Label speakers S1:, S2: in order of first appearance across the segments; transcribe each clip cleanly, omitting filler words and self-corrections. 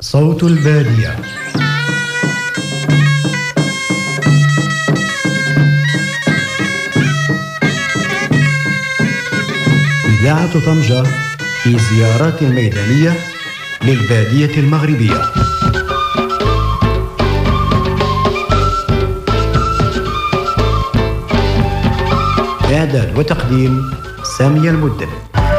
S1: صوت البادية. إذاعة طنجة في زيارات ميدانية للبادية المغربية. إعداد وتقديم سامية المدن.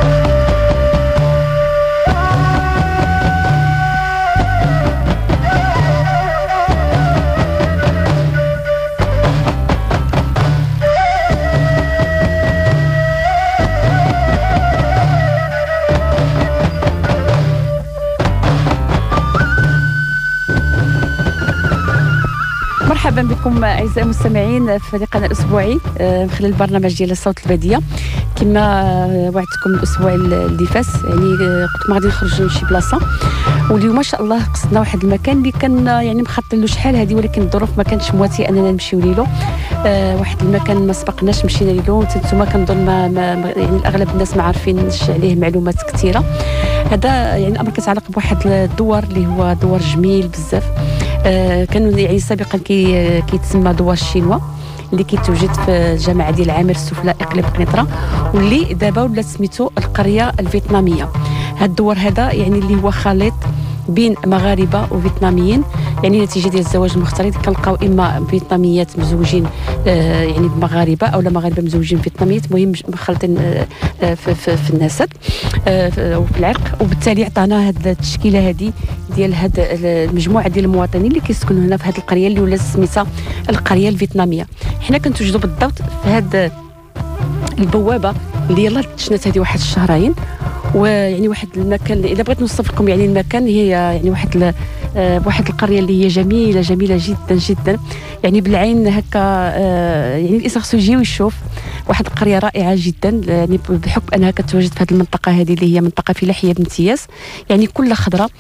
S2: مرحبا بكم اعزائي المستمعين في فريقنا الاسبوعي من خلال البرنامج ديال صوت الباديه. كما وعدتكم الاسبوع اللي فات، يعني كنت غادي نخرج لشي بلاصه، واليوم ما شاء الله قصدنا واحد المكان اللي كان يعني مخطط له شحال هذه، ولكن الظروف ما كانتش مواتيه اننا نمشيو ليه. واحد المكان ما سبقناش مشينا ليه، نتوما كنظن يعني اغلب الناس ما عارفينش عليه معلومات كثيره. هذا يعني الامر كيتعلق بواحد الدور اللي هو دور جميل بزاف. كانوا يعني سابقا كيتسمى دوار الشينوا، اللي كيتوجد في الجامعه ديال عامر السفلى اقليم قنيطره، واللي دابا ولات سميتو القريه الفيتناميه. هذا الدور هذا يعني اللي هو خليط بين مغاربه وفيتناميين، يعني نتيجه ديال الزواج المختلط كنلقاو اما فيتناميات مزوجين يعني بمغاربه، او مغاربه مزوجين فيتناميات، المهم مخلطين في النسب وفي العرق. وبالتالي عطانا هذه التشكيله هذه ديال هذه المجموعه ديال المواطنين اللي كيسكنوا هنا في هذه القريه اللي ولات سميتها القريه الفيتناميه. حنا كنتوجدوا بالضبط في هذه البوابه اللي يلاه تشنات هذه واحد الشهرين. ويعني واحد المكان اذا بغيت نوصف لكم يعني المكان، هي يعني واحد القريه اللي هي جميله جدا جدا، يعني بالعين هكا. يعني الانسان خصو يجي ويشوف واحد القريه رائعه جدا، يعني بحكم انها كتواجد في هذه المنطقه هذه اللي هي منطقه فلاحيه بامتياز، يعني كلها خضراء.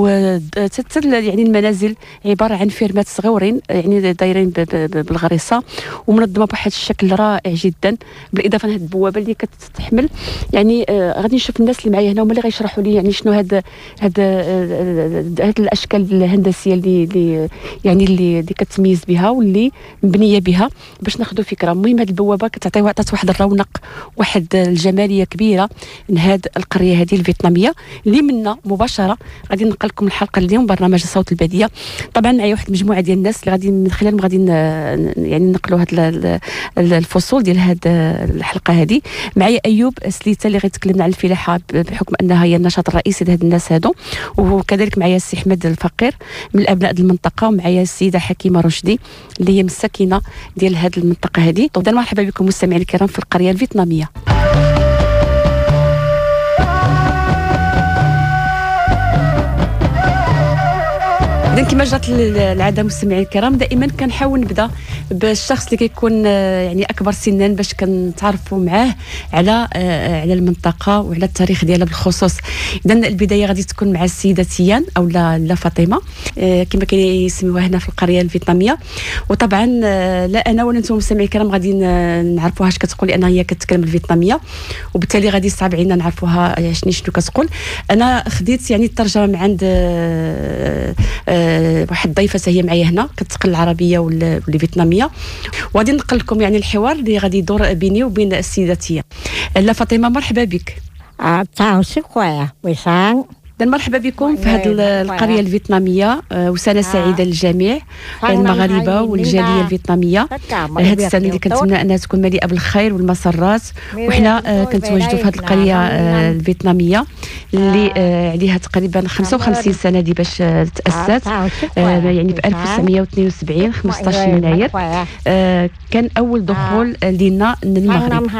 S2: يعني المنازل عباره عن فيرمات صغيورين، يعني دايرين بالغريصه ومنظمه بواحد الشكل رائع جدا، بالاضافه لهذه البوابه اللي كتحمل. يعني غادي نشوف الناس اللي معايا هنا هما اللي غيشرحوا لي يعني شنو هاد الاشكال الهندسيه اللي يعني اللي كتميز بها واللي مبنيه بها باش ناخذوا فكره. المهم هذه البوابه عطات واحد الرونق، واحد الجماليه كبيره من هذه القريه هذه الفيتناميه، اللي منا مباشره غادي ننقل لكم الحلقه اليوم برنامج صوت الباديه. طبعا معايا واحد المجموعه ديال الناس اللي غادي من خلالهم غادي يعني ننقلوا هذه الفصول ديال هذه الحلقه هذه. معايا ايوب سليته اللي غيتكلمنا على الفلاحه بحكم انها هي النشاط الرئيسي لهاد الناس هادو، وكذلك معايا السي احمد الفقير من الابناء المنطقه، ومعايا السيده حكيمه رشدي اللي هي من الساكنه ديال هذه المنطقه هذه. طبعا مرحبا بكم مستمعينا الكرام في القريه الفيتناميه. كما جات العاده مستمعين الكرام، دائما كنحاول نبدا بالشخص اللي كيكون يعني اكبر سنا باش كنتعرفوا معاه على المنطقه وعلى التاريخ ديالها بالخصوص. اذا البدايه غادي تكون مع السيده تيان او لا فاطمه كما كيسميوها هنا في القريه الفيتناميه. وطبعا لا انا ولا انتم مستمعين الكرام غادي نعرفوها اش كتقول، لانها هي كتكلم الفيتناميه، وبالتالي غادي يصعب علينا نعرفوها شنو كتقول. انا خديت يعني الترجمه من عند واحد ضيفه هي معايا هنا كتقل العربيه والفيتناميه، وغادي نقل لكم يعني الحوار اللي غادي يدور بيني وبين السيده تيان. لا فاطمه مرحبا بك. مرحبا بكم في هذه القريه الفيتناميه، وسنه سعيده للجميع المغاربه والجاليه الفيتناميه. هذه السنه اللي كنتمنى انها تكون مليئه بالخير والمسرات، وحنا كنتواجدوا في هذه القريه الفيتناميه اللي عليها تقريبا 55 سنه دي باش تاسست، يعني في 1972 15 يناير كان اول دخول لنا للمغرب.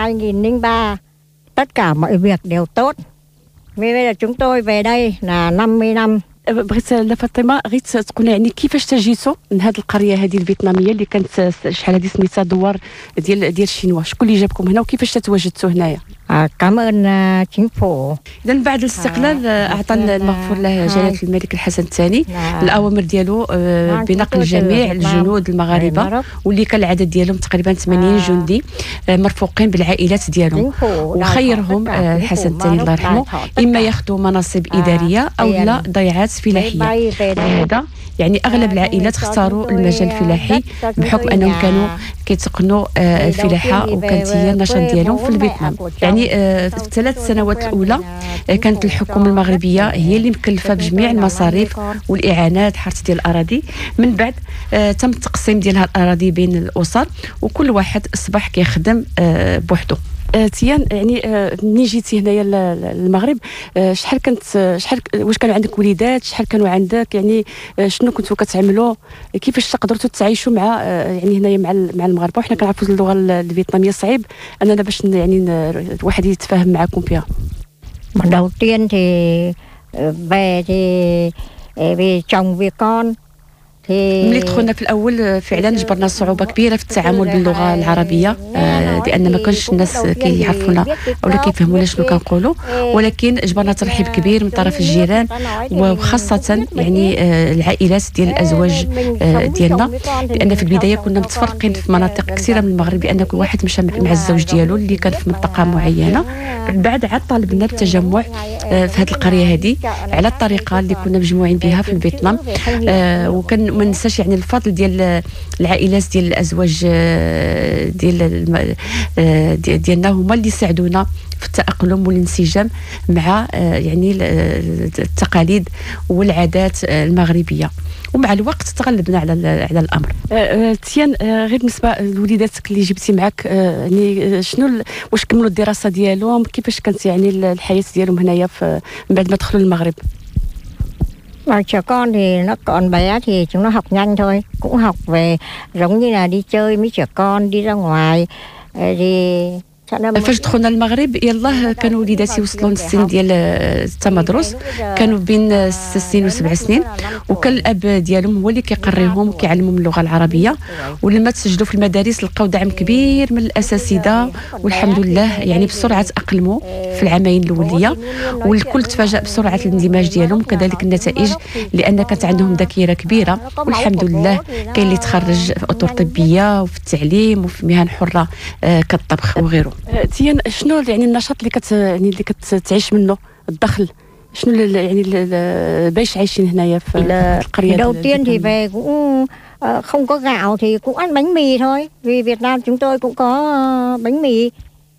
S3: Bây giờ chúng tôi về đây là 50 năm.
S2: بغيت لفاطمه غير تقول يعني كيفاش تجيتوا من هذه القريه هذه الفيتناميه اللي كانت شحال هذه سميتها دوار ديال الشينوا، شكون اللي جابكم هنا وكيفاش تواجدتوا هنايا؟
S3: cảm ơn chính phủ.
S2: إذا بعد الاستقلال أعطى المغفور له جلالة الملك الحسن الثاني الأوامر ديالو بنقل جميع الجنود المغاربة واللي كان العدد ديالهم تقريبا 80 جندي مرفوقين بالعائلات ديالهم، وخيرهم الحسن الثاني الله يرحمه إما ياخذوا مناصب إدارية أو لا ضيعات فلاحية. هذا يعني أغلب العائلات اختاروا المجال الفلاحي بحكم أنهم كانوا كيتقنوا الفلاحة وكانت هي النشاط ديالهم في الفيتنام. يعني في الثلاث سنوات الأولى كانت الحكومة المغربية هي اللي مكلفة بجميع المصاريف والإعانات حرث ديال الأراضي. من بعد تم التقسيم ديال هذه الأراضي بين الأسر وكل واحد أصبح كيخدم بوحده. تيان يعني ملي جيتي هنايا للمغرب شحال واش كانوا عندك وليدات، شحال كانوا عندك، يعني شنو كنتوا كتعملوا، كيفاش قدرتوا تعيشوا مع يعني هنايا مع المغاربه؟ وحنا كنعرفوا اللغه الفيتناميه صعيب اننا باش يعني الواحد يتفاهم معكم فيها.
S3: Đầu tiên thì về thì vì chồng vì con.
S2: ملي دخلنا في الاول فعلا جبرنا صعوبه كبيره في التعامل باللغه العربيه لان ما كانش الناس كيعرفونا ولا كيفهمونا شنو كنقولوا، ولكن جبرنا ترحيب كبير من طرف الجيران وخاصه يعني العائلات ديال الازواج ديالنا، لان في البدايه كنا متفرقين في مناطق كثيره من المغرب لان كل واحد مشى مع الزوج ديالو اللي كان في منطقه معينه. بعد عاد طالبنا بالتجمع في هذه القريه هذه على الطريقه اللي كنا مجموعين بها في الفيتنام، وكان ما ننساش يعني الفضل ديال العائلات ديال الازواج ديالنا هما اللي ساعدونا في التأقلم والانسجام مع يعني التقاليد والعادات المغربيه، ومع الوقت تغلبنا على الامر. تيان غير بالنسبه لوليداتك اللي جبتي معك، يعني شنو واش كملوا الدراسه ديالهم؟ كيفاش كانت يعني الحياه ديالهم هنايا من بعد ما دخلوا المغرب؟
S3: Trẻ con thì nó còn bé thì chúng nó học nhanh thôi, cũng học về giống như là đi chơi với trẻ con, đi ra ngoài thì
S2: فاش دخلنا المغرب يلاه كانوا وليداتي وصلوا للسن ديال التمدرس، كانوا بين 6 سنين و7 سنين، وكان الاب ديالهم هو اللي كيقريهم وكيعلمهم اللغه العربيه، ولما تسجلوا في المدارس لقاو دعم كبير من الاساتذه، والحمد لله يعني بسرعه تاقلموا في العامين الاوليه، والكل تفاجأ بسرعه الاندماج ديالهم وكذلك النتائج، لان كانت عندهم ذاكره كبيره والحمد لله. كاين اللي تخرج في اطر طبيه وفي التعليم وفي مهن حره كالطبخ وغيره. تيان شنو يعني النشاط اللي كتعيش منه الدخل؟ شنو يعني باش عايشين هنايا في القريه؟
S3: Đầu tiên thì về cũng không có gạo thì cũng ăn bánh mì thôi, vì Việt Nam chúng tôi cũng có bánh mì.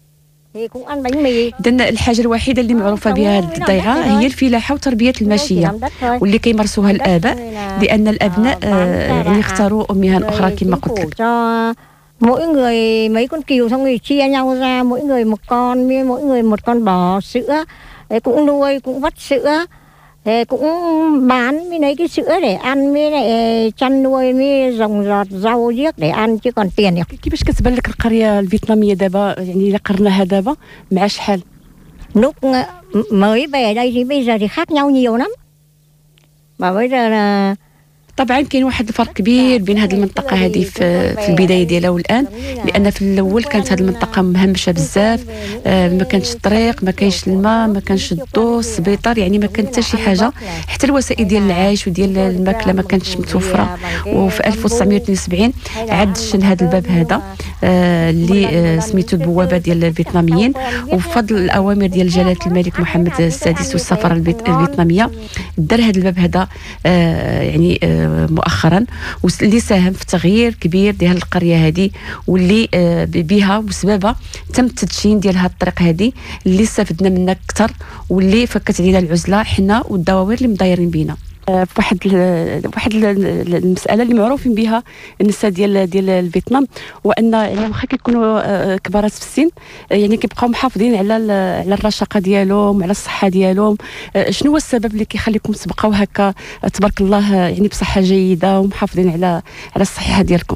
S2: إذن الحاجة الوحيدة اللي معروفة بها هذه الضيعة هي الفلاحة وتربية الماشية واللي كيمارسوها الآباء، لأن الأبناء يعني اختاروا مهن أخرى كما قلت لك.
S3: Mỗi người mấy con cừu xong rồi chia nhau ra, mỗi người một con, mỗi người một con bò sữa, cũng nuôi, cũng vắt sữa, cũng bán với lấy cái sữa để ăn, với lại chăn nuôi, với rồng rọt rau riếc để ăn chứ còn tiền.
S2: كيفاش كتبان لك القرية الفيتنامية دابا، يعني إلا قرناها دابا مع شحال؟
S3: Lúc mới về đây thì bây giờ thì khác nhau nhiều lắm. Và bây giờ là
S2: طبعا كاين واحد الفرق كبير بين هذه المنطقه هذه في البدايه ديالها والان، لان في الاول كانت هذه المنطقه مهمشه بزاف، ما كانش الطريق، ما كانش الماء، ما كانش الضوء، السبيطار، يعني ما كانت حتى شي حاجه، حتى الوسائل ديال العيش وديال الماكله ما كانتش متوفره. وفي 1972 عاد شن هذا الباب هذا اللي سميتو البوابه ديال الفيتناميين، وبفضل الاوامر ديال جلاله الملك محمد السادس والسفاره الفيتناميه دار هذا الباب هذا يعني مؤخرا، واللي ساهم في تغيير كبير ديال القريه هذه، واللي بها وسببها تم التدشين ديال هذه الطريق هذه اللي استفدنا منها اكثر، واللي فكت علينا العزله حنا والدواوير اللي مدايرين بينا. واحد المساله اللي معروفين بها النساء ديال الفيتنام، وان يعني واخا كيكونوا كبارات في السن يعني كيبقاو محافظين على الرشاقه ديالهم وعلى الصحه ديالهم. شنو هو السبب اللي كيخليكم تبقاو هكا تبارك الله يعني بصحه جيده ومحافظين على الصحه ديالكم؟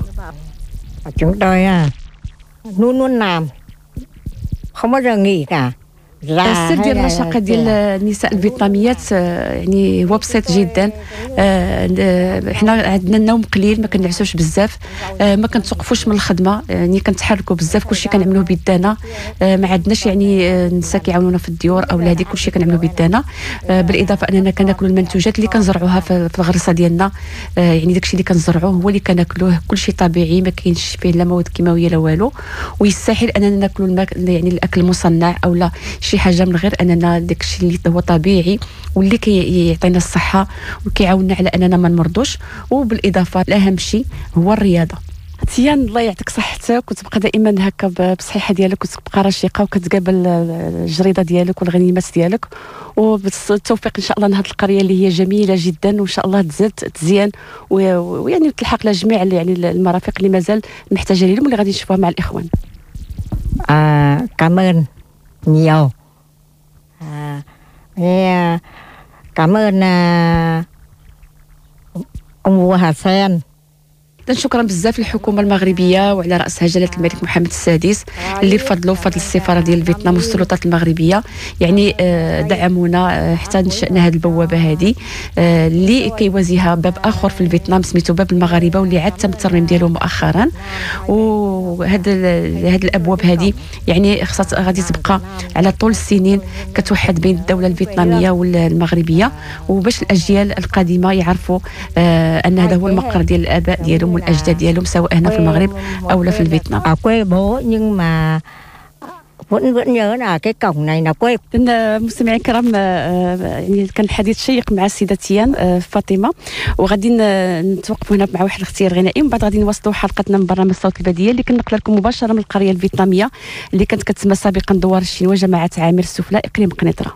S3: Chúng tôi luôn luôn làm, không bao giờ nghỉ cả,
S2: السر ديال النشاقه ديال النساء الفيتناميات يعني هو بسيط جدا. حنا عندنا النوم قليل، ما كنعسوش بزاف، ما كنتوقفوش من الخدمه، يعني كنتحركوا بزاف، كلشي كنعملوه بيدنا، ما عندناش يعني النساء كيعاونونا في الديور او هذه كلشي كنعملوه بيدنا. بالاضافه اننا كناكلوا المنتوجات اللي كنزرعوها في الغرسه ديالنا، يعني داكشي اللي كنزرعوه هو اللي كناكلوه، كلشي طبيعي، ما كاينش فيه لا مواد كيماويه لا والو. ويستحيل اننا ناكلوا يعني الاكل المصنع او لا شي حاجه من غير اننا داكشي اللي هو طبيعي واللي كيعطينا الصحه وكيعاوننا على اننا ما نمرضوش. وبالاضافه الاهم شيء هو الرياضه. تيان الله يعطيك صحتك وتبقى دائما هكا بصحيحه ديالك وتبقى رشيقه وكتقابل الجريده ديالك والغنيمات ديالك، وبالتوفيق ان شاء الله لهاد القريه اللي هي جميله جدا، وان شاء الله تزاد تزيان ويعني تلحق لجميع يعني المرافق اللي مازال محتاجه لهم واللي غادي نشوفوها مع الاخوان.
S3: Cảm ơn nhiều. Cảm ơn ông vua Hà Sen.
S2: شكرا بزاف للحكومه المغربيه وعلى راسها جلاله الملك محمد السادس اللي بفضلوا فضل السفاره ديال فيتنام والسلطات المغربيه يعني دعمونا حتى نشأنا هذه البوابه هذه اللي كيوازيها باب اخر في فيتنام سميتو باب المغاربه واللي عاد تم الترميم ديالو مؤخرا. وهاد الابواب هذه يعني خصها غادي تبقى على طول السنين كتوحد بين الدوله الفيتناميه والمغربيه، وباش الاجيال القادمه يعرفوا ان هذا هو المقر ديال الاباء ديالهم والاجداد ديالهم سواء هنا في المغرب او لا في فيتنام.
S3: quê bố nhưng mà vẫn nhớ là cái cổng này là quê.
S2: مستمعي الكرام يعني كان الحديث شيق مع السيده تيان فاطمه، وغادي نتوقفوا هنا مع واحد الاختيار غنائي ومن بعد غادي نواصلوا حلقتنا من برنامج الصوت الباديه اللي كنقل لكم مباشره من القريه الفيتناميه اللي كانت كتسمى سابقا دوار الشينوا جماعه عامر السفلى اقليم قنيطره.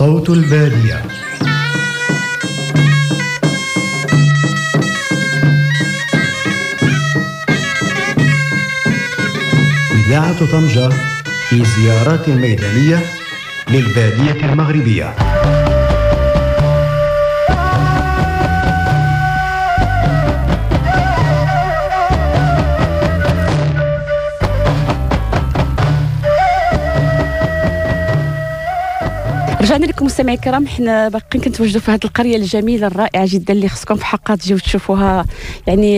S1: صوت البادية. إذاعة طنجة في زيارات ميدانية للبادية المغربية.
S2: رجعنا لكم مستمعي الكرام. حنا باقيين كنتواجدوا في هذه القريه الجميله الرائعه جدا اللي خصكم في حقها تجيو تشوفوها. يعني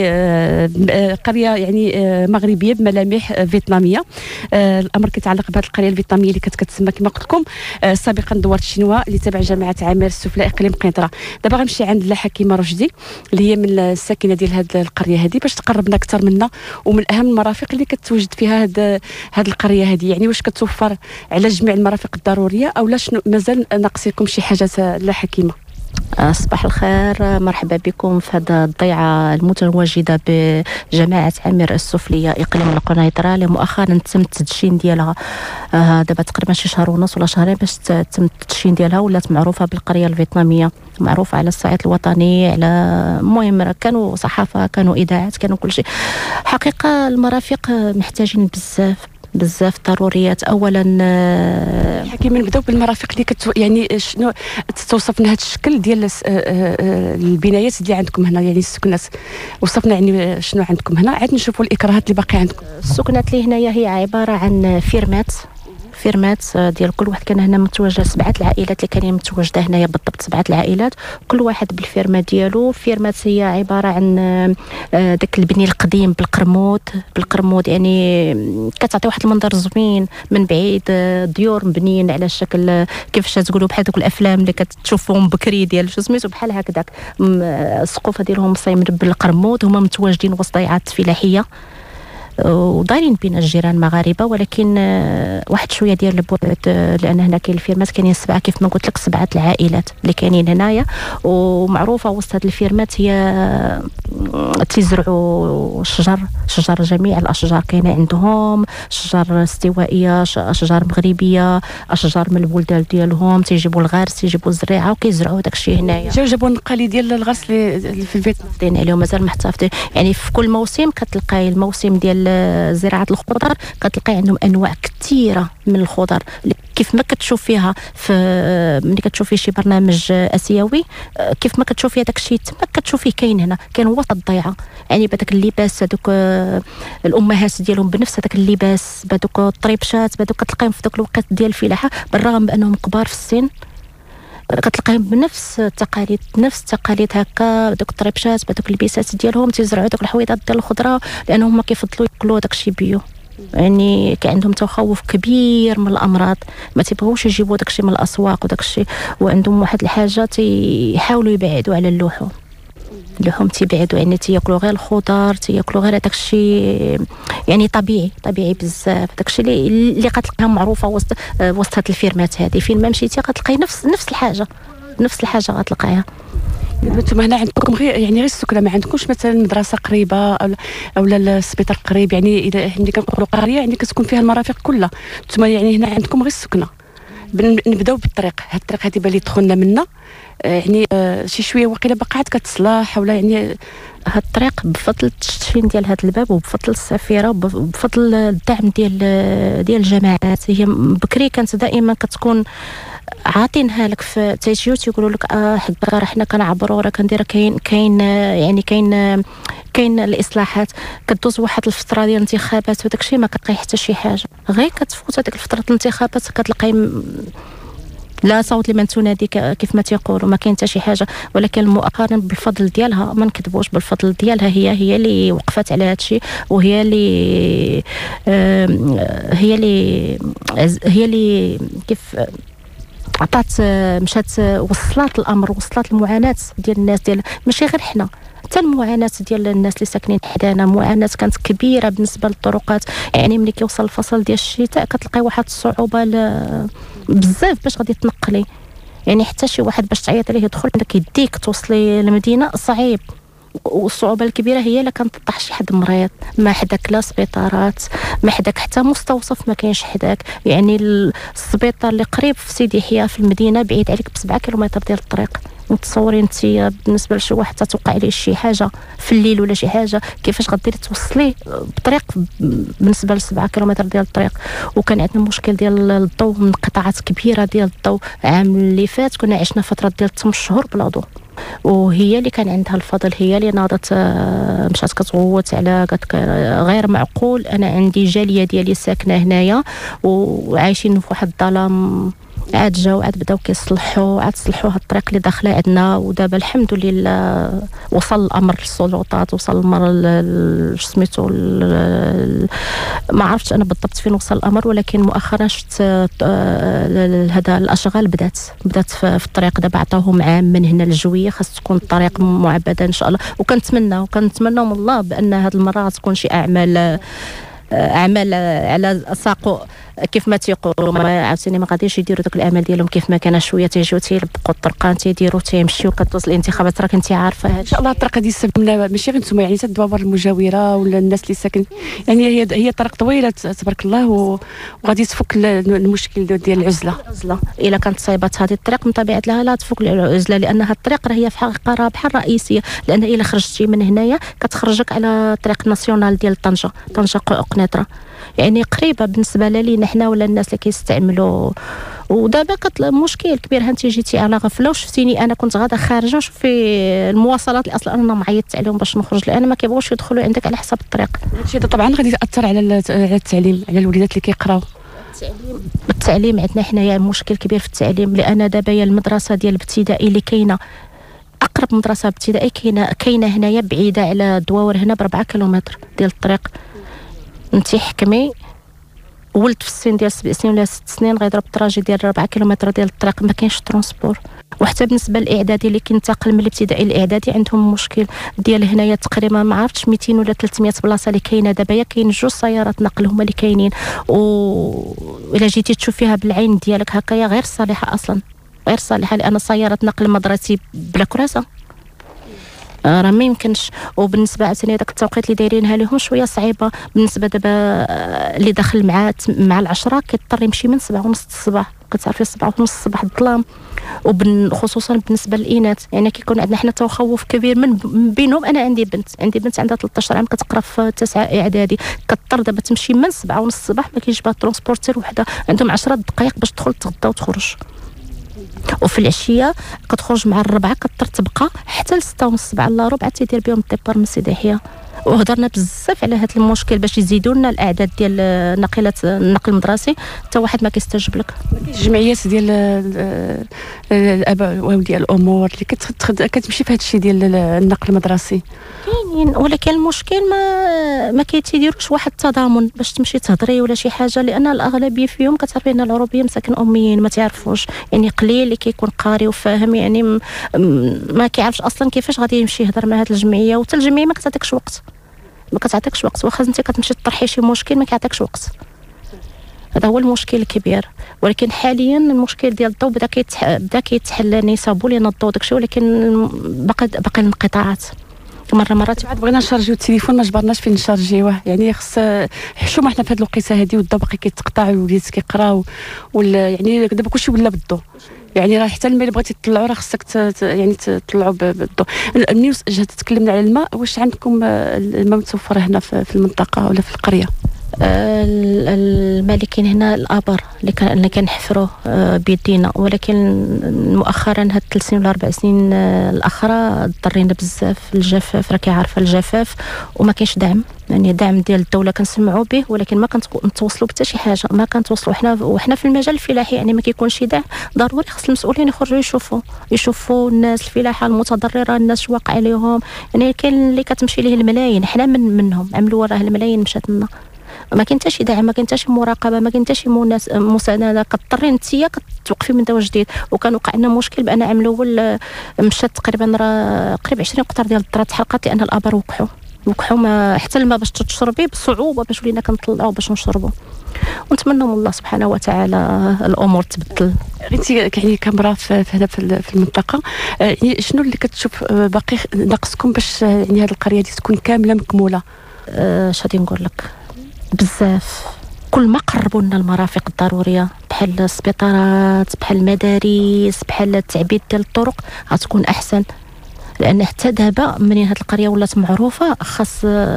S2: قريه يعني مغربيه بملامح فيتناميه. الامر كيتعلق بهذه القريه الفيتناميه اللي كتسمى كما قلت لكم سابقا دوار الشينوا اللي تابع جامعه عامر السفلى اقليم قنيطره. دابا غنمشي عند حكيمه رشدي اللي هي من الساكنه ديال هذه القريه هذه باش تقربنا اكثر منا ومن اهم المرافق اللي كتوجد فيها هذه القريه هذه. يعني واش كتوفر على جميع المرافق الضروريه او لا شنو مازال ناقصيكم شي حاجات لا حكيمه؟
S4: صباح الخير، مرحبا بكم في هذه الضيعة المتواجدة بجماعة عامر السفلية إقليم القنيطرة اللي مؤخرا تم التدشين ديالها. دابا تقريبا شي شهر ونص ولا شهرين باش تم التدشين ديالها، ولات معروفة بالقرية الفيتنامية، معروفة على الصعيد الوطني، على المهم كانوا صحافة، كانوا إذاعات، كانوا كل شيء. حقيقة المرافق محتاجين بزاف ضروريات. اولا
S2: حكيمه نبداو بالمرافق اللي يعني شنو توصف لنا هذا الشكل ديال البنايات اللي عندكم هنا، يعني السكنات وصفنا يعني شنو عندكم هنا، عاد نشوفوا الاكراهات اللي باقي عندكم.
S4: السكنات اللي هنايا هي عباره عن فيرمات ديال كل واحد. كان هنا متواجد 7 العائلات اللي كانين متواجده هنايا، بالضبط 7 العائلات، كل واحد بالفيرما ديالو. فيرمات هي عباره عن داك البني القديم بالقرمود، يعني كتعطي واحد المنظر زوين من بعيد، ديور مبنيين على الشكل كيفاش تقولوا بحال دوك الافلام اللي كتشوفهم بكري ديال شو سميتو بحال هكذاك. السقوفه ديالهم مصايمين بالقرمود، هما متواجدين وسط ضيعات فلاحيه ودايرين بين الجيران مغاربه، ولكن واحد شويه ديال البعد، لان هنا كاين الفيرمات كاينين 7 كيف ما قلت لك، 7 العائلات اللي كاينين هنايا. ومعروفه وسط هاد الفيرمات هي تيزرعوا شجر جميع الاشجار كاينه عندهم، شجر استوائيه، اشجار مغربيه، اشجار من البلدان ديالهم، تيجيبوا الغرس، تيجيبوا الزريعه وكيزرعوا داكشي هنايا.
S2: جابوا النقالي ديال الغرس اللي في البيت
S4: دين عليهم مازال محتفظين. يعني في كل موسم كتلقاي الموسم ديال زراعه الخضر كتلقاي عندهم انواع كثيره من الخضر كيف ما كتشوف فيها في ملي كتشوفي شي برنامج اسيوي، كيف ما كتشوفي داك الشيء تما كتشوفيه كاين هنا، كاين وسط الضيعه. يعني بداك اللباس، هذوك الامهات ديالهم بنفس هذاك اللباس، بهذوك الطريبشات، بهذوك كتلقاهم في ذاك الوقت ديال الفلاحه، بالرغم بانهم كبار في السن كتلقاهم بنفس التقاليد، هكا دوك الطريبشات بدوك اللبسات ديالهم، تيزرعوا دوك الحويضات ديال الخضره لانهم ما كيفضلوا ياكلوا داكشي بيو. يعني كان عندهم تخوف كبير من الامراض، ما تيبغوش يجيبوا داكشي من الاسواق وداكشي، وعندهم واحد الحاجه تيحاولوا يبعدوا على اللحوم تيبعدوا، يعني تياكلوا غير الخضر، تياكلوا غير داكشي يعني طبيعي بزاف. داكشي اللي كتلقاها معروفه وسط هاد الفيرمات هذه، فين ما مشيتي غتلقاي نفس الحاجه غتلقايها.
S2: انتم هنا عندكم غير السكنه، ما عندكمش مثلا مدرسه قريبه او السبيطار قريب؟ يعني اذا ملي كنقولوا قريه يعني كتكون فيها المرافق كلها، انتم يعني هنا عندكم غير السكنه. نبداو بالطريق، هاد الطريق هذه باللي دخلنا منا يعني شي شويه وقيله باقات كتصلاح ولا يعني
S4: هاد الطريق بفضل التشفين ديال هاد الباب وبفضل السفيره وبفضل الدعم ديال الجماعات. هي بكري كانت دائما كتكون عاطينها لك في تيجيو تيقولوا لك حق راه حنا كنعبروا راه كندير كاين الاصلاحات، كدوز واحد الفتره ديال الانتخابات وداك الشيء ما كتلقاي حتى شي حاجه، غير كتفوت هذيك الفتره الانتخابات كتلقاي لا صوت لمن تنادي كيف ما تيقولوا، ما كاين حتى شي حاجه. ولكن مؤخرا بالفضل ديالها، ما نكذبوش، بالفضل ديالها هي اللي وقفت على هذا الشيء، وهي اللي كيف عطات مشات وصلت الامر، وصلت المعاناه ديال الناس، ديال ماشي غير حنا، حتى المعاناه ديال الناس اللي ساكنين حدانا. معاناه كانت كبيره بالنسبه للطرقات، يعني ملي كيوصل الفصل ديال الشتاء كتلقاي واحد الصعوبه بزاف باش غادي تنقلي، يعني حتى شي واحد باش تعيط عليه يدخل عندك يديك توصلي للمدينه صعيب. والصعوبه الكبيره هي الا كان طاح شي حد مريض ما حداك لا سبيطارات ما حداك حتى مستوصف ما كاينش حداك. يعني السبيطار اللي قريب في سيدي يحيى في المدينه بعيد عليك ب7 كيلومتر ديال الطريق. متصورين انت بالنسبه لشي واحد توقع عليه شي حاجه في الليل ولا شي حاجه كيفاش غديري توصليه بطريق بالنسبه ل7 كيلومتر ديال الطريق. وكان عندنا مشكل ديال الضوء من قطاعات كبيره ديال الضوء. العام اللي فات كنا عشنا فتره ديال 8 شهور بلا ضوء، وهي اللي كان عندها الفضل هي اللي ناضت مشات كتغوت على قالت غير معقول. انا عندي جاليه ديالي ساكنه هنايا وعايشين في واحد الظلام. عاد جاو عاد بداو كيصلحوا عاد صلحوا هاد الطريق اللي داخله عندنا. ودابا الحمد لله وصل الامر للسلطات، وصل الامر سميتو ما عرفتش انا بالضبط فين وصل الامر، ولكن مؤخرا شفت هذا الاشغال بدات في الطريق. دابا عطاوهم عام من هنا للجويه خاص تكون الطريق معبده ان شاء الله. وكنتمنى من الله بان هذه المره غتكون شي اعمال على ساق كيف ما تيقولوا. ما عاوتاني ما غاديش يديروا دوك الاعمال ديالهم كيف ما كان شويه تيجيو تيلبقوا الطرقان تيديروا تيمشيو كتوصل الانتخابات راك انت عارفه. ان
S2: شاء الله الطريق غادي يسبب لنا ماشي غير نتوما يعني حتى الدوابر المجاوره ولا الناس اللي ساكن. يعني هي طريق طويله تبارك الله وغادي تفك المشكل ديال العزله.
S4: الا كانت صايبات هذه الطريق من طبيعه لها لا تفك العزله، لان هذه الطريق هي في حقيقه رابحه رئيسيه. لان الا خرجتي من هنايا كتخرجك على طريق ناسيونال ديال طنجه قنيطره، يعني قريبه بالنسبه لينا حنا ولا الناس اللي كيستعملوا. ودابا مشكل كبير. انت جيتي على غفله وشفتيني انا كنت غادا خارجه نشوف في المواصلات اللي اصلا انا معيطت عليهم باش نخرج لان ما كيبغوش يدخلوا عندك على حساب الطريق.
S2: هادشي طبعا غادي ياثر على التعليم على الوليدات اللي كيقراو.
S4: التعليم عندنا حنايا مشكل كبير في التعليم، لان دابا هي المدرسه ديال الابتدائي اللي كاينه اقرب مدرسه ابتدائي كاينه هنايا بعيده على دواور هنا ب4 كيلومتر ديال الطريق. انت حكمي ولد في السن ديال 7 سنين ولا 6 سنين غيضرب التراجي ديال 4 كيلومتر ديال الطريق، ما كاينش ترونسبور. وحتى بالنسبه للاعدادي اللي كينتقل من الابتدائي للاعدادي عندهم مشكل ديال هنايا تقريبا ما عرفتش 200 ولا 300 بلاصه اللي كاينه دابا كاين 2 سيارات نقل هما اللي كاينين. والا جيتي تشوف فيها بالعين ديالك هكايا غير صالحه اصلا، غير صالحه، لان سياره نقل مدرسي بلا كراسه راه ما يمكنش. وبالنسبه عاوتاني داك التوقيت اللي دايرينها لهم شويه صعيبه بالنسبه دابا اللي داخل مع العشرة كيضطر يمشي من 7:30 الصباح. كتعرفي 7:30 الصباح الظلام، وخصوصا بالنسبه للإناث يعني كيكون عندنا حنا تخوف كبير من بينهم. انا عندي بنت عندها 13 عام كتقرا في 9 اعدادي، كضطر دابا تمشي من 7:30 الصباح ما كاينش بها ترونسبورتير وحده، عندهم 10 دقائق باش تدخل تغدى وتخرج. وفي العشيه كتخرج مع الربعه كضطر تبقى حتى ل6:30 7 الا ربع تيدير بهم الديبار من سيدي يحيى. وهضرنا بزاف على هذا المشكل باش يزيدوا لنا الاعداد ديال ناقلات النقل المدرسي، حتى واحد ما كيستجب لك.
S2: الجمعيات ديال الاباء واولياء الامور اللي كتمشي في هذا الشيء ديال النقل المدرسي
S4: كاينين، ولكن المشكل ما كيتيديروش واحد التضامن باش تمشي تهضري ولا شي حاجه، لان الاغلبيه فيهم كتعرفي ان العروبيه مساكن اميين ما تعرفوش، يعني قليل اللي كيكون قاري وفاهم، يعني ما كيعرفش اصلا كيفاش غادي يمشي يهضر مع هذه الجمعيه. وحتى الجمعيه ما كتعطيكش وقت، واخا انت كتمشي تطرحي شي مشكل ما كيعطيكش وقت. هذا هو المشكل الكبير. ولكن حاليا المشكل ديال الضوء بدا كيتحل نسبه لان الضوء داكشي، ولكن باقي الانقطاعات مرات.
S2: بعد بغينا نشارجيو التليفون ما جبرناش فين نشارجيوه، يعني خص حشومه حنا في هذه الوقيته هذه والضوء باقي كيتقطع والوليدات كيقراو يعني دابا كلشي ولا بالضوء، يعني راه حتى الماء اللي بغيتي تطلعوا راه خصك يعني تطلعوا بالضوء. ملي تكلمنا على الماء، واش عندكم الماء متوفر هنا في المنطقه ولا في القريه؟
S4: الماء اللي كاين هنا الابار اللي كنحفروه بيدينا، ولكن مؤخرا هاد 3 سنين ولا 4 سنين الاخرى ضرينا بزاف الجفاف، راكي عارفه الجفاف، وما كاينش دعم، يعني دعم ديال الدوله كنسمعوا به ولكن ما كنتوصلوا حتى شي حاجه، ما كنتوصلوا وحنا في المجال الفلاحي يعني ما كيكونش شي دعم. ضروري خص المسؤولين يخرجوا يشوفوا الناس الفلاحه المتضرره، الناس واقع عليهم، يعني كاين اللي كتمشي ليه الملايين، حنا منهم عملوا وراه الملايين مشات لنا، ما كاين حتى شي دعم، ما كاين حتى شي مراقبه، ما كاين حتى شي مسانده، كضطري انت كتوقفي من دوا جديد. وكان وقع لنا مشكل بان عام الاول مشات تقريبا راه قريب 20 قطار ديال الدرات تحرقات لان الابار وقعوا، مكحوم حتى الماء باش تشربيه بصعوبه باش ولينا كنطلعوا باش نشربوا. ونتمنى من الله سبحانه وتعالى الامور تبدل.
S2: انت يعني كامراه في المنطقه، يعني شنو اللي كتشوف باقي ناقصكم باش يعني هذه القريه دي تكون كامله مكموله؟
S4: اش غادي نقول لك، بزاف. كل ما قربوا لنا المرافق الضروريه بحال السبيطارات، بحال المدارس، بحال التعبيد ديال الطرق غتكون احسن. لان حتى دابا منين هذه القريه ولات معروفه، خاص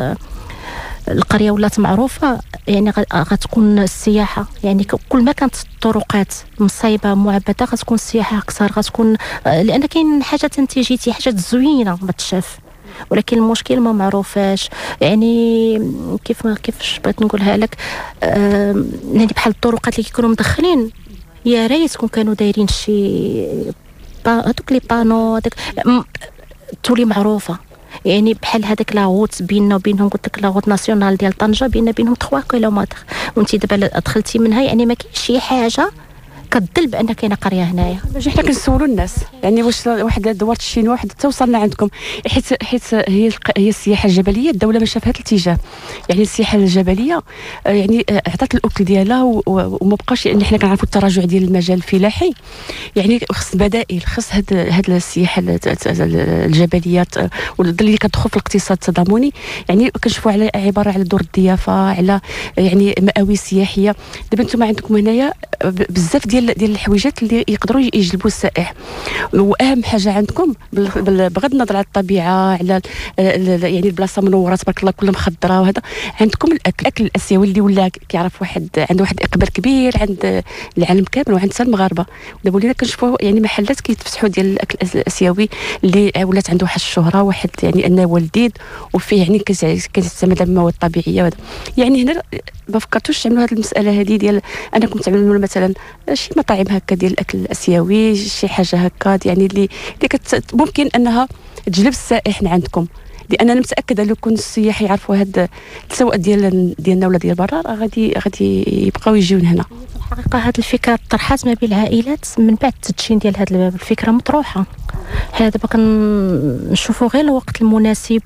S4: القريه ولات معروفه يعني غتكون السياحه، يعني كل ما كانت الطرقات مصايبه معبده غتكون السياحه اكثر، غتكون لان كاين حاجات انت جيتي حاجات زوينه ما تشاف، ولكن المشكل ما معروفاش. يعني كيفاش بغيت نقولها لك، يعني بحال الطرقات اللي كيكونوا مدخلين، يا ريت كانوا دايرين شي هذوك لي بانو هذاك تولي معروفه. يعني بحال هذاك لاغوت بيننا وبينهم، قلت لك لاغوت ناسيونال ديال طنجه بيننا بينهم 3 كيلومتر، وانت دابا دخلتي منها يعني ما كاينش شي حاجه كتدل بان كاينه قريه هنايا.
S2: حنا كنسولوا الناس يعني واش واحد دوره الشين واحد توصلنا عندكم، حيت هي السياحه الجبليه الدوله ماشيه في هذا الاتجاه. يعني السياحه الجبليه يعني عطات الاكل ديالها وما بقاش، لان حنا كنعرفوا التراجع ديال المجال الفلاحي. يعني خص بدائل، خص هاد السياحه الجبليات واللي كتدخل في الاقتصاد التضامني. يعني كنشوفوا على عباره على دور الضيافه، على يعني مآوي سياحيه. دابا انتم عندكم هنايا بزاف ديال الحويجات اللي يقدروا يجلبوا السائح. واهم حاجه عندكم بغض النظر على الطبيعه، على يعني البلاصه منوره تبارك الله كلها مخضره، وهذا عندكم الاكل الاسيوي اللي ولا كيعرف عنده واحد الاقبال كبير عند العالم كامل وعند حتى المغاربه. دابا ولينا كنشوفوا يعني محلات كيتفتحوا ديال الاكل الاسيوي اللي ولات عنده واحد الشهره، واحد يعني انه ولديد وفيه يعني كيعتمد على المواد الطبيعيه وهذا. يعني هنا ما فكرتوش تعملوا هذه المساله هذه ديال انكم تعملوا مثلا شي مطاعم هكا ديال الاكل الاسيوي، شي حاجه هكا يعني اللي ممكن انها تجلب السائح عندكم؟ لان انا متاكده لو كون السياح يعرفوا هاد سواء ديالنا ولا ديال برا غادي يبقاو يجيو هنا.
S4: في الحقيقه هاد الفكره طرحات ما بين العائلات من بعد التدشين ديال هاد الفكره مطروحه. حنا دابا كنشوفوا غير الوقت المناسب،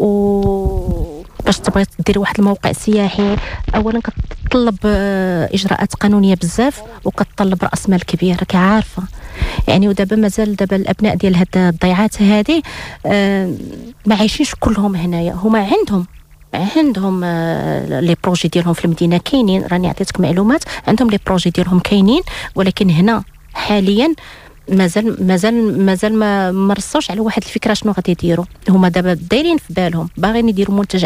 S4: و باش تبغي دير واحد الموقع سياحي اولا كتطلب اجراءات قانونيه بزاف، وكتطلب راس مال كبير راك عارفه. يعني ودابا مازال الابناء ديال هاد الضيعات هذه ما عايشينش كلهم هنايا، هما عندهم لي بروجي ديالهم في المدينه كاينين، راني عطيتك معلومات، عندهم لي بروجي ديالهم كاينين، ولكن هنا حاليا مازال ما رصوش على واحد الفكره شنو غادي يديروا. هما دابا دايرين في بالهم باغيين يديروا منتجع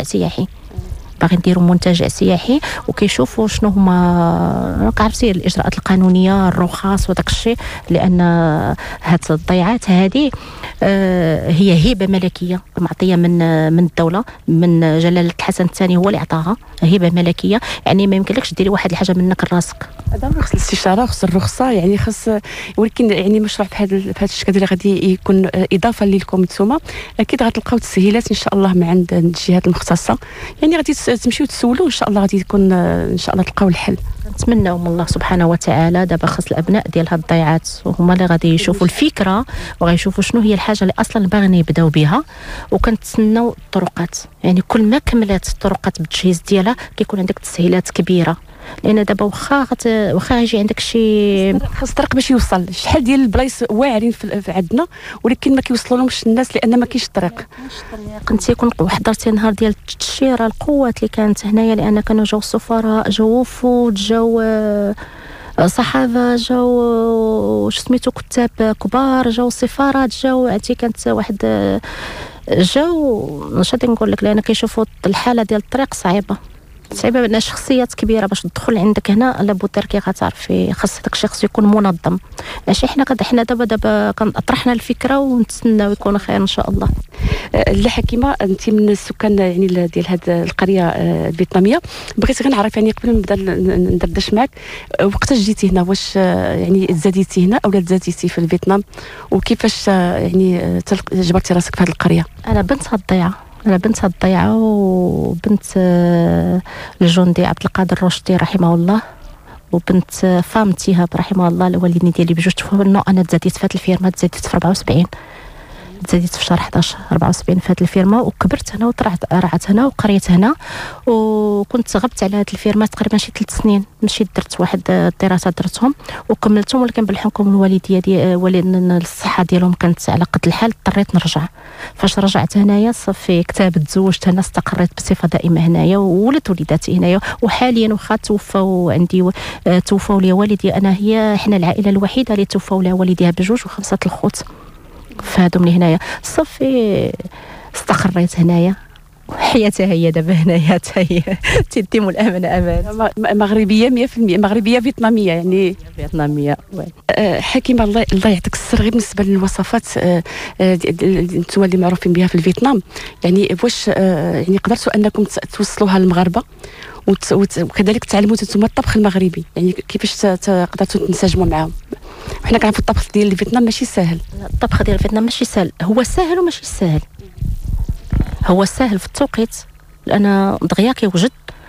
S4: سياحي، وكيشوفوا شنو هما عرفتي الاجراءات القانونيه، الرخص وداك الشيء. لان هاد الضيعات هذه هي هبه ملكيه معطيه من الدوله، من جلاله الحسن الثاني هو اللي عطاها هبه ملكيه. يعني ما يمكنلكش ديري واحد الحاجه منك لراسك.
S2: هذا خص الاستشاره، خص الرخصه، يعني خص. ولكن يعني مشروع في هذا الشكل اللي غادي يكون اضافه لكم نتوما، اكيد غتلقاو تسهيلات ان شاء الله من عند الجهات المختصه. يعني غادي تمشيو تسولوا ان شاء الله غادي يكون ان شاء الله تلقاو الحل.
S4: نتمناو من الله سبحانه وتعالى. دابا خاص الابناء ديال هاد الضيعات وهما اللي غادي يشوفوا الفكره وغيشوفوا شنو هي الحاجه اللي اصلا باغيين يبداو بها، وكنتسناو الطرقات. يعني كل ما كملات الطرقات بالتجهيز ديالها كيكون عندك تسهيلات كبيره. لان دابا واخا يجي عندك شي
S2: خاص الطريق باش يوصل. شحال ديال البلايص واعرين في عندنا ولكن ما كيوصلوا لهمش الناس لان ما كاينش الطريق.
S4: كنت يكون حضرتي نهار ديال التشيره القوات اللي كانت هنايا، لان كانوا جاو السفراء، جاو وفود، جاو صحافه، جاو سميتو كتاب كبار، جاو سفارات، جاو عرفتي كانت واحد جاو اش غادي نقول لك، لان كيشوفوا الحاله ديال الطريق صعيبه بان شخصيات كبيره باش تدخل عندك هنا لابد كي غتعرفي خاص داك الشخص يكون منظم. ماشي حنا دابا كنطرحنا الفكره ونتسناو يكون خير ان شاء الله.
S2: لا حكيمه، انت من السكان يعني ديال هذه القريه الفيتناميه، بغيت غير نعرف يعني قبل ما نبدا ندردش معك، وقتاش جيتي هنا؟ واش يعني تزاديتي هنا او تزاديتي في الفيتنام؟ وكيفاش يعني جبرتي راسك في هذه القريه؟
S4: انا بنت هاد الضيعه وبنت الجندي عبد القادر الرشدي رحمه الله، وبنت فامتي هاب رحمه الله الوالدين ديالي بجوج توفوا. انا تزاديت في هاد الفيرما، تزاديت في 74. تزاديت في شهر 11 74 في هذه الفيرما، وكبرت هنا رعت هنا وقريت هنا، وكنت غبت على هذه الفيرما تقريبا شي 3 سنين. مشيت درت واحد الدراسات درتهم وكملتهم، ولكن بالحكم الوالديه ديال الصحه ديالهم كانت على قد الحال، اضطريت نرجع. فاش رجعت هنايا صافي كتابت تزوجت هنا، استقريت بصفه دائمه هنايا، وولدت وليداتي هنايا. وحاليا واخا توفاو لي والدي، انا هي حنا العائله الوحيده اللي توفاو لها والديها بجوج و5 الخوت فهادو من هنايا. صافي استقريت هنايا، حياتها هي دابا هنايا هي تيتم الامانه امان.
S2: مغربيه 100%، مغربيه فيتناميه يعني
S4: فيتناميه.
S2: حكيمه الله يعطيك السر، غير بالنسبه للوصفات انتم اللي معروفين بها في الفيتنام، يعني واش يعني قدرتوا انكم توصلوها للمغاربه وكذلك تعلموا انتم الطبخ المغربي، يعني كيفاش قدرتوا تنسجموا معاهم؟ حنا كنعرفوا الطبخ ديال الفيتنام ماشي ساهل.
S4: الطبخ ديال الفيتنام ماشي سهل، هو سهل وماشي سهل. هو سهل في التوقيت لان دغيا كيوجد،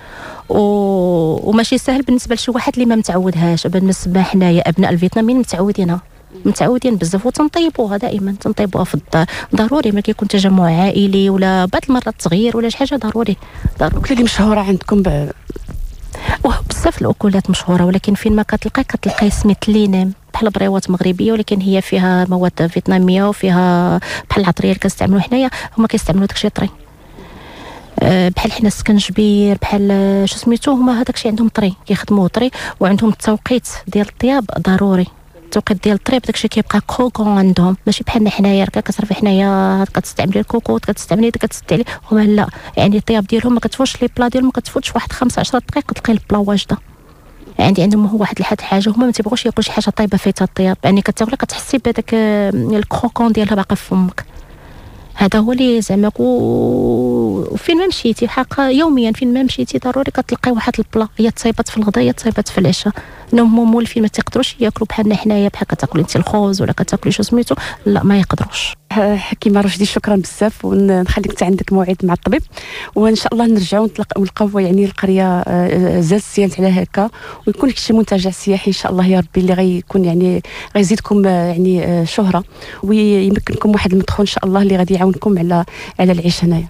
S4: وماشي سهل بالنسبه لشي واحد اللي ما متعودهاش. بالنسبه حنايا ابناء الفيتناميين متعودين بزاف، وتنطيبوها دائما، تنطيبوها في الدار ضروري. ما كيكون تجمع عائلي ولا بعض المرات صغير ولا شي حاجه، ضروري.
S2: الأكلة اللي مشهوره عندكم
S4: بزاف الاكلات مشهوره، ولكن فين ما كتلقاي سميت لينام بحال بريوات مغربيه، ولكن هي فيها مواد فيتناميه وفيها بحال العطريه اللي كنستعملوا حنايا، هما كيستعملوا داكشي طري. بحال حنا السكنجبير بحال شو سميتو، هما هذاكشي عندهم طري، كيخدموه طري، وعندهم التوقيت ديال الطياب ضروري. التوقيت ديال الطريب داكشي كيبقى كوكون عندهم، ماشي بحالنا حنايا كتصرفي حنايا كتستعملي الكوكوط كتستعملي كتستعملي، هما لا، يعني الطياب ديالهم ما كتفوتش لي بلا ديالهم، ما كتفوتش واحد 15 دقيقه تلقاي البلا واجده. عندهم هو واحد الحاجه، هما ما تيبغوش ياكلوا شي حاجه طايبه فيها الطياب، يعني كتاكلها كتحسي بهذاك الكروكون ديالها باقي في فمك. هذا هو اللي زعما وفين ما مشيتي حقا يوميا فين ما مشيتي ضروري كتلقاي واحد البلا، هي تصايبات في الغداء، هي تصايبات في العشاء. انهم مولفين ما تيقدروش ياكلوا بحالنا حنايا، بحال كتاكلي انت الخوز ولا كتاكلي شو سميتو، لا ما يقدروش.
S2: حكيمه رشدي شكرا بزاف، ونخليك حتى عندك موعد مع الطبيب، وان شاء الله نرجعوا نلقاو يعني القريه زاد سيانت على هكا، ويكون شي منتجع سياحي ان شاء الله يا ربي اللي غيكون يعني غيزيدكم يعني شهره، ويمكنكم واحد المدخول ان شاء الله اللي غادي يعاونكم على العيش هنايا.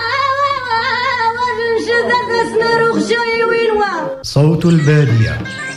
S1: صوت البادية.